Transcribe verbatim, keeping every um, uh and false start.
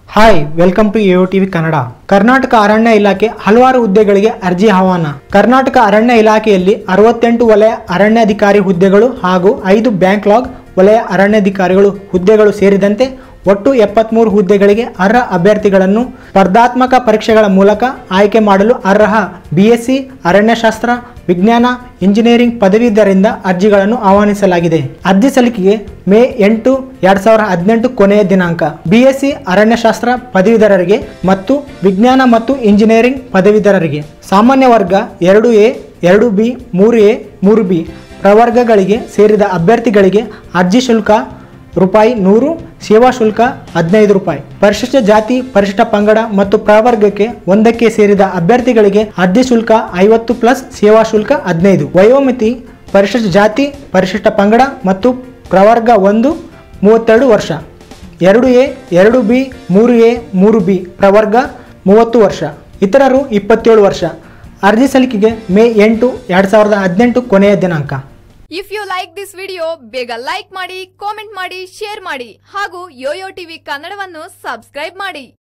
Hi welcome to A O TV Kannada. Karnataka ಅರಣ್ಯ ಇಲಾಖೆ ಹಲವಾರು ಹುದ್ದೆಗಳಿಗೆ ಅರ್ಜಿ ಆಹ್ವಾನ. ಕರ್ನಾಟಕ ಅರಣ್ಯ ಇಲಾಖೆಯಲ್ಲಿ ಅರವತ್ತೆಂಟು ವಲಯ ಅರಣ್ಯಾಧಿಕಾರಿ ಹುದ್ದೆಗಳು ಹಾಗೂ ಐದು ಬ್ಯಾಂಕ್ಲಾಗ್ ವಲಯ ಅರಣ್ಯಾಧಿಕಾರಿಗಳು ಹುದ್ದೆಗಳು ಸೇರಿದಂತೆ ಒಟ್ಟು ಎಪ್ಪತ್ಮೂರು ಹುದ್ದೆಗಳಿಗೆ ಅರ್ಹ ಅಭ್ಯರ್ಥಿಗಳನ್ನು ಸ್ಪರ್ಧಾತ್ಮಕ ಪರೀಕ್ಷೆಗಳ ಮೂಲಕ ಆಯ್ಕೆ ಮಾಡಲು ಅರ್ಹ ಬಿಎಸ್ಸಿ ಅರಣ್ಯಶಾಸ್ತ್ರ, ವಿಜ್ಞಾನ, ಇಂಜಿನಿಯರಿಂಗ್ ಪದವೀಧರರಿಂದ ಅರ್ಜಿಗಳನ್ನು ಆಹ್ವಾನಿಸಲಾಗಿದೆ. ಅರ್ಜಿ ಸಲ್ಲಿಕೆಗೆ ಮೇ ಎಂಟು ಎರಡ್ ಸಾವಿರದ ಹದಿನೆಂಟು ಕೊನೆಯ ದಿನಾಂಕ. ಬಿಎಸ್ಸಿ ಅರಣ್ಯಶಾಸ್ತ್ರ ಪದವೀಧರರಿಗೆ ಮತ್ತು ವಿಜ್ಞಾನ ಮತ್ತು ಇಂಜಿನಿಯರಿಂಗ್ ಪದವೀಧರರಿಗೆ. ಸಾಮಾನ್ಯ ವರ್ಗ ಎರಡು ಎ, ಎರಡು ಬಿ, ಮೂರು ಎ, ಮೂರು ಬಿ ಪ್ರವರ್ಗಗಳಿಗೆ ಸೇರಿದ ಅಭ್ಯರ್ಥಿಗಳಿಗೆ ಅರ್ಜಿ ಶುಲ್ಕ ರೂಪಾಯಿ ನೂರು, ಸೇವಾ ಶುಲ್ಕ ಹದಿನೈದು ರೂಪಾಯಿ. ಪರಿಶಿಷ್ಟ ಜಾತಿ, ಪರಿಶಿಷ್ಟ ಪಂಗಡ ಮತ್ತು ಪ್ರವರ್ಗಕ್ಕೆ ಒಂದಕ್ಕೆ ಸೇರಿದ ಅಭ್ಯರ್ಥಿಗಳಿಗೆ ಅರ್ಜಿ ಶುಲ್ಕ ಐವತ್ತು ಪ್ಲಸ್ ಸೇವಾ ಶುಲ್ಕ ಹದಿನೈದು. ವಯೋಮಿತಿ ಪರಿಶಿಷ್ಟ ಜಾತಿ, ಪರಿಶಿಷ್ಟ ಪಂಗಡ ಮತ್ತು ಪ್ರವರ್ಗ ಒಂದು ಮೂವತ್ತೆರಡು ವರ್ಷ, ಎರಡು ಎ, ಎರಡು ಬಿ, ಮೂರು ಎ, ಮೂರು ಬಿ ಪ್ರವರ್ಗ ಮೂವತ್ತು ವರ್ಷ, ಇತರರು ಇಪ್ಪತ್ತೇಳು ವರ್ಷ. ಅರ್ಜಿ ಸಲ್ಲಿಕೆಗೆ ಮೇ ಎಂಟು ಎರಡ್ ಸಾವಿರದ ಹದಿನೆಂಟು ಕೊನೆಯ ದಿನಾಂಕ. If you like this video ಬೇಗ ಲೈಕ್ ಮಾಡಿ, ಕಾಮೆಂಟ್ ಮಾಡಿ, ಶೇರ್ ಮಾಡಿ ಹಾಗೂ ಯೋಯೋ ಟಿವಿ ಕನ್ನಡವನ್ನು ಸಬ್ಸ್ಕ್ರೈಬ್ ಮಾಡಿ.